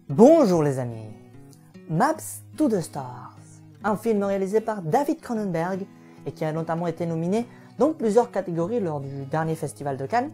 Bonjour les amis, Maps to the Stars, un film réalisé par David Cronenberg et qui a notamment été nominé dans plusieurs catégories lors du dernier festival de Cannes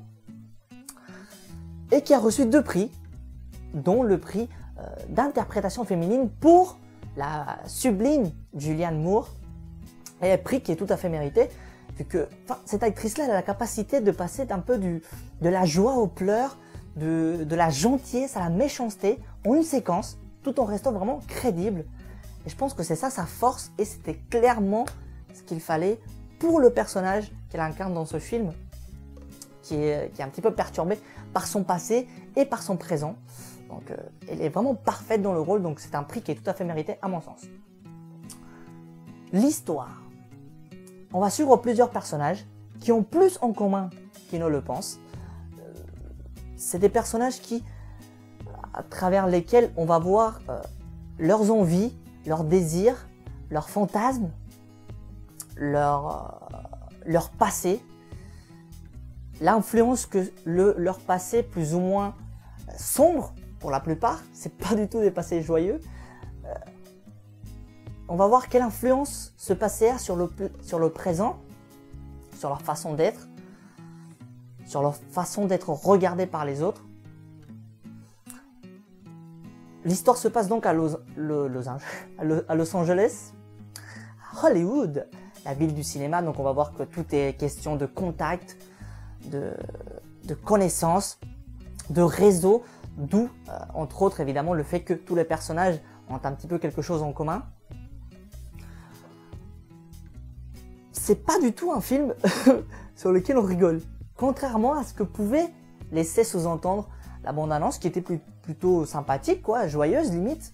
et qui a reçu 2 prix, dont le prix d'interprétation féminine pour la sublime Julianne Moore, et un prix qui est tout à fait mérité vu que cette actrice-là elle a la capacité de passer un peu de la joie aux pleurs, de la gentillesse à la méchanceté en une séquence, tout en restant vraiment crédible. Et je pense que c'est ça sa force, et c'était clairement ce qu'il fallait pour le personnage qu'elle incarne dans ce film, qui est un petit peu perturbé par son passé et par son présent. Donc elle est vraiment parfaite dans le rôle, donc c'est un prix qui est tout à fait mérité à mon sens. L'histoire. On va suivre plusieurs personnages qui ont plus en commun qu'ils ne le pensent. C'est des personnages à travers lesquels on va voir leurs envies, leurs désirs, leurs fantasmes, leur passé, l'influence que leur passé plus ou moins sombre, pour la plupart, c'est pas du tout des passés joyeux. On va voir quelle influence ce passé a sur le présent, sur leur façon d'être, sur leur façon d'être regardée par les autres. L'histoire se passe donc à Los Angeles, à Hollywood, la ville du cinéma. Donc on va voir que tout est question de contact, de connaissances, de réseau, d'où entre autres évidemment le fait que tous les personnages ont un petit peu quelque chose en commun. C'est pas du tout un film sur lequel on rigole, contrairement à ce que pouvait laisser sous-entendre la bande-annonce, qui était plutôt sympathique, quoi, joyeuse limite.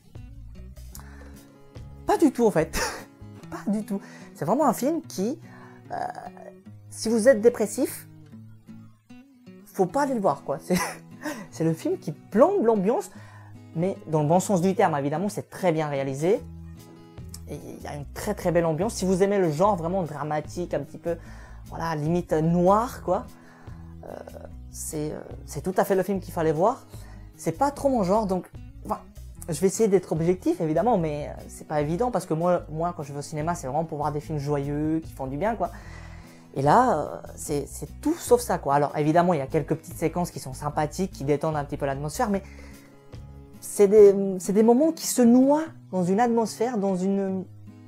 Pas du tout en fait, pas du tout. C'est vraiment un film qui, si vous êtes dépressif, faut pas aller le voir, quoi. C'est le film qui plombe l'ambiance, mais dans le bon sens du terme, évidemment, c'est très bien réalisé. Et il y a une très très belle ambiance. Si vous aimez le genre vraiment dramatique, un petit peu, voilà, limite noir, quoi, c'est tout à fait le film qu'il fallait voir. C'est pas trop mon genre, donc je vais essayer d'être objectif évidemment, mais c'est pas évident parce que moi quand je vais au cinéma, c'est vraiment pour voir des films joyeux qui font du bien, quoi. Et là, c'est tout sauf ça, quoi. Alors évidemment, il y a quelques petites séquences qui sont sympathiques, qui détendent un petit peu l'atmosphère, mais c'est des moments qui se noient dans une atmosphère, dans une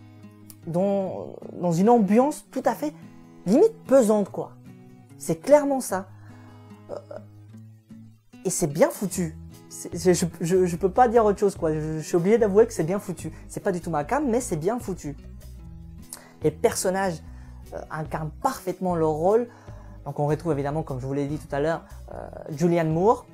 ambiance tout à fait limite pesante, quoi. C'est clairement ça. Et c'est bien foutu. Je peux pas dire autre chose, quoi. Je suis obligé d'avouer que c'est bien foutu. C'est pas du tout ma came, mais c'est bien foutu. Les personnages incarnent parfaitement leur rôle. Donc on retrouve évidemment, comme je vous l'ai dit tout à l'heure, Julianne Moore.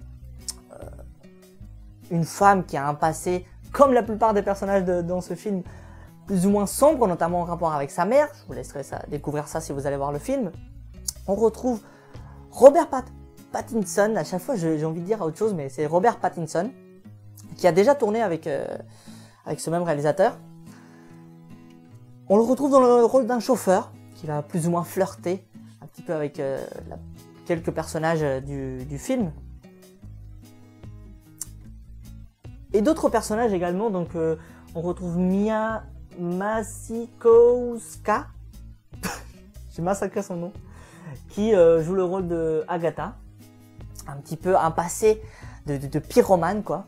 Une femme qui a un passé, comme la plupart des personnages dans ce film, plus ou moins sombre, notamment en rapport avec sa mère. Je vous laisserai découvrir ça si vous allez voir le film. On retrouve Robert Pattinson, à chaque fois j'ai envie de dire autre chose, mais c'est Robert Pattinson, qui a déjà tourné avec ce même réalisateur. On le retrouve dans le rôle d'un chauffeur, qui va plus ou moins flirter un petit peu avec quelques personnages du film. Et d'autres personnages également, donc on retrouve Mia Masikowska, j'ai massacré son nom, qui joue le rôle de Agatha, un petit peu un passé de pyromane, quoi,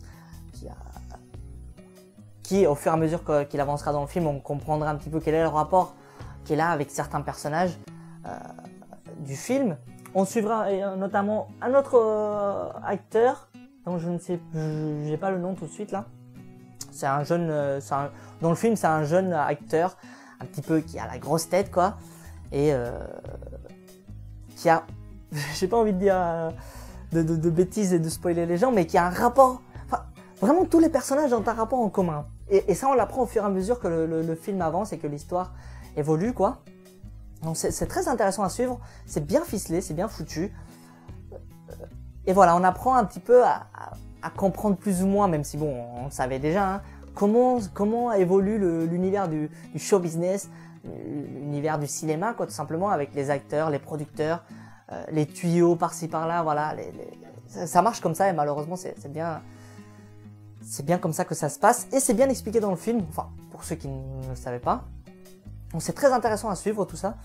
qui au fur et à mesure qu'il avancera dans le film, on comprendra un petit peu quel est le rapport qu'il a avec certains personnages du film. On suivra notamment un autre acteur, dont je ne sais, j'ai pas le nom tout de suite là. C'est un jeune, dans le film c'est un jeune acteur, un petit peu qui a la grosse tête, quoi, et qui a, j'ai pas envie de dire de bêtises et de spoiler les gens, mais qui a un rapport, vraiment tous les personnages ont un rapport en commun. Et ça on l'apprend au fur et à mesure que le film avance et que l'histoire évolue, quoi. Donc c'est très intéressant à suivre, c'est bien ficelé, c'est bien foutu. Et voilà, on apprend un petit peu à comprendre plus ou moins, même si bon, on le savait déjà, hein, comment évolue l'univers du show business, l'univers du cinéma, quoi, tout simplement, avec les acteurs, les producteurs, les tuyaux par-ci par-là, voilà, ça marche comme ça, et malheureusement c'est bien C'est bien comme ça que ça se passe et c'est bien expliqué dans le film, enfin pour ceux qui ne le savaient pas. Donc c'est très intéressant à suivre tout ça.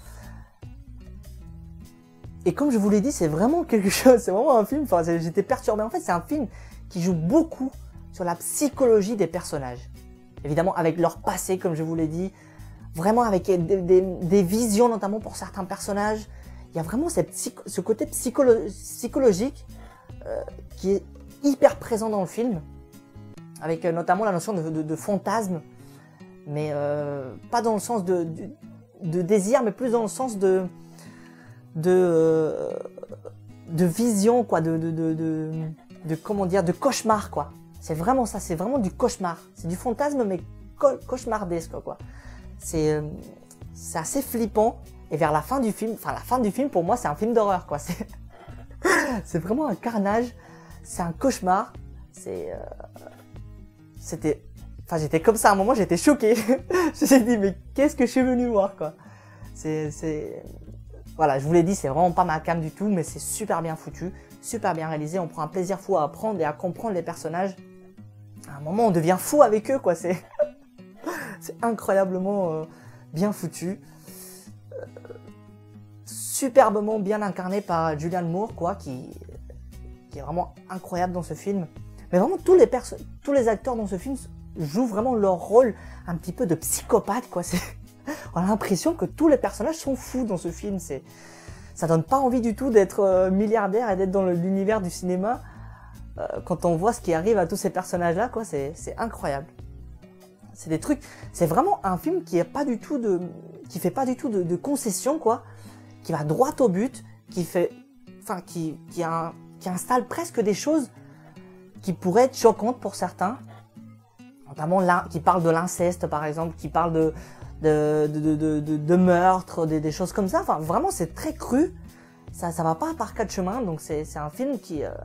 Et comme je vous l'ai dit, c'est vraiment quelque chose, c'est vraiment un film, enfin j'étais perturbé. En fait c'est un film qui joue beaucoup sur la psychologie des personnages. Évidemment avec leur passé comme je vous l'ai dit, vraiment avec des visions notamment pour certains personnages. Il y a vraiment ce côté psychologique qui est hyper présent dans le film. Avec notamment la notion de fantasme, mais pas dans le sens de désir, mais plus dans le sens de vision, quoi, comment dire, de cauchemar, quoi. C'est vraiment ça, c'est vraiment du cauchemar. C'est du fantasme, mais cauchemardesque, quoi. C'est assez flippant. Et vers la fin du film, pour moi, c'est un film d'horreur, quoi. C'est vraiment un carnage, c'est un cauchemar, j'étais comme ça à un moment, j'étais choqué. Je me suis dit, mais qu'est-ce que je suis venu voir, quoi. Voilà, je vous l'ai dit, c'est vraiment pas ma came du tout, mais c'est super bien foutu, super bien réalisé. On prend un plaisir fou à apprendre et à comprendre les personnages. À un moment, on devient fou avec eux, quoi. C'est incroyablement bien foutu. Superbement bien incarné par Julianne Moore, quoi, qui est vraiment incroyable dans ce film. Mais vraiment, tous les acteurs dans ce film jouent vraiment leur rôle un petit peu de psychopathe, quoi. On a l'impression que tous les personnages sont fous dans ce film. Ça donne pas envie du tout d'être milliardaire et d'être dans l'univers du cinéma quand on voit ce qui arrive à tous ces personnages-là, quoi. C'est incroyable. C'est des trucs. C'est vraiment un film qui fait pas du tout de concessions, quoi. Qui va droit au but, qui installe presque des choses qui pourraient être choquantes pour certains, notamment là, qui parle de l'inceste par exemple, qui parle de meurtre, des choses comme ça. Enfin, vraiment, c'est très cru. Ça va pas par quatre chemins, donc c'est un film qui est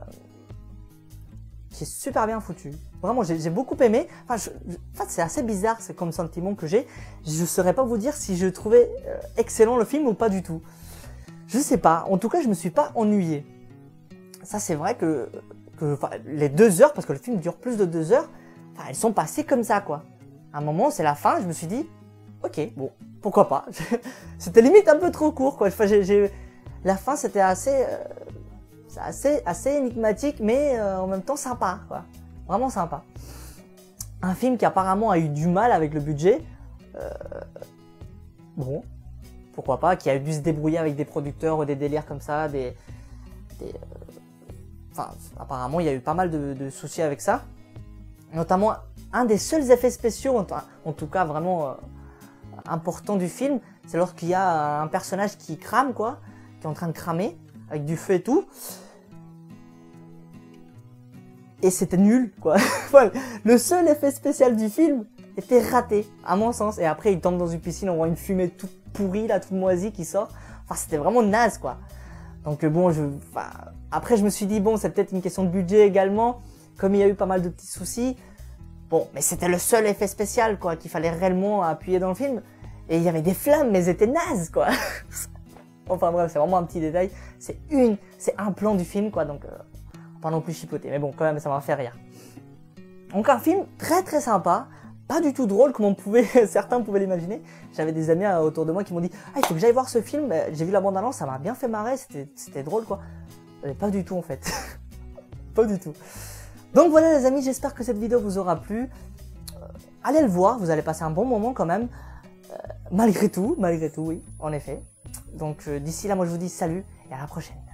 super bien foutu. Vraiment, j'ai beaucoup aimé. En fait, c'est assez bizarre, c'est comme sentiment que j'ai. Je saurais pas vous dire si je trouvais excellent le film ou pas du tout. Je sais pas. En tout cas, je me suis pas ennuyé. Ça, c'est vrai que les 2 heures, parce que le film dure plus de 2 heures, elles sont passées comme ça, quoi. À un moment, c'est la fin, je me suis dit, ok, bon, pourquoi pas. C'était limite un peu trop court, quoi. Enfin, la fin, c'était assez énigmatique, mais en même temps sympa, quoi. Vraiment sympa. Un film qui apparemment a eu du mal avec le budget. Bon, pourquoi pas, qui a dû se débrouiller avec des producteurs ou des délires comme ça, Enfin, apparemment, il y a eu pas mal de soucis avec ça. Notamment, un des seuls effets spéciaux, en tout cas vraiment important du film, c'est lorsqu'il y a un personnage qui crame, quoi, qui est en train de cramer, avec du feu et tout. Et c'était nul, quoi. Le seul effet spécial du film était raté, à mon sens. Et après, il tombe dans une piscine, on voit une fumée toute pourrie, là, toute moisie qui sort. Enfin, c'était vraiment naze, quoi. Donc bon, après je me suis dit, bon, c'est peut-être une question de budget également, comme il y a eu pas mal de petits soucis. Bon, mais c'était le seul effet spécial, quoi, qu'il fallait réellement appuyer dans le film. Et il y avait des flammes, mais elles étaient nazes, quoi. Enfin bref, c'est vraiment un petit détail. C'est un plan du film, quoi, donc pas non plus chipoter. Mais bon, quand même, ça m'a fait rire. Donc un film très très sympa. Pas du tout drôle comme certains pouvaient l'imaginer. J'avais des amis autour de moi qui m'ont dit « Ah, il faut que j'aille voir ce film, j'ai vu la bande-annonce, ça m'a bien fait marrer, c'était drôle quoi. » Mais pas du tout en fait. Pas du tout. Donc voilà les amis, j'espère que cette vidéo vous aura plu. Allez le voir, vous allez passer un bon moment quand même. Malgré tout, oui, en effet. Donc d'ici là, moi je vous dis salut et à la prochaine.